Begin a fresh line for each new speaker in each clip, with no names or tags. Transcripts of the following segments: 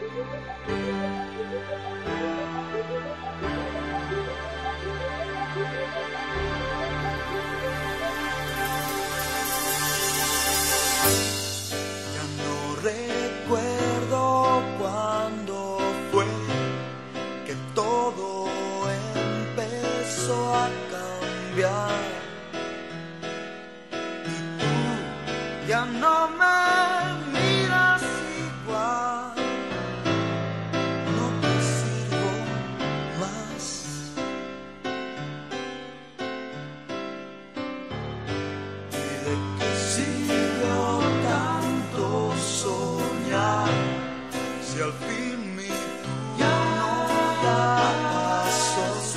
Ya no recuerdo cuándo fue que todo empezó a cambiar y tú ya no me miras igual, no te sirvo más. ¿Y de qué sirvió tanto soñar si al fin mi ya no da pasos?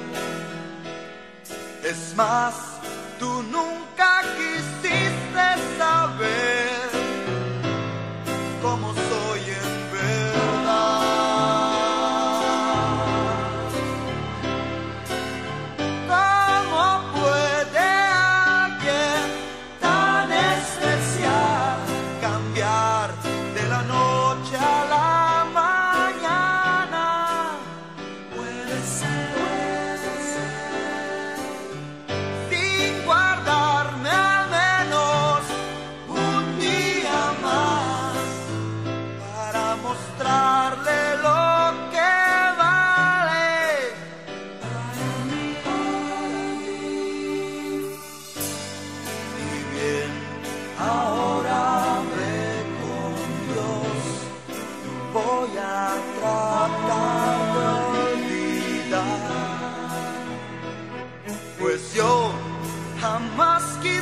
Es más, tú nunca quisiste saber cómo soy en verdad. ¿Cómo puede alguien tan especial cambiar de la noche a la mañana? Puede ser, sin guardarme al menos un día más para mostrarle lo que vale para mí. Y bien, ahora ve con Dios, voy a tratar de olvidar, pues yo jamás quise